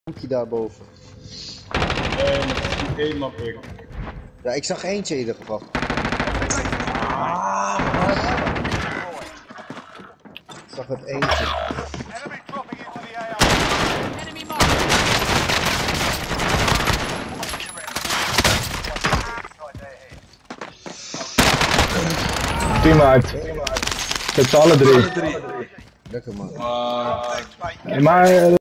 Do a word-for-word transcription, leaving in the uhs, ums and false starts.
Hoekje daarboven. Eh, één map ik. Ja, ik zag eentje in ieder geval. Ik zag het eentje. Enemy dropping into the A R. Enemy mark. Team uit. Met z'n allen drie. Lekker man. Uh, Maar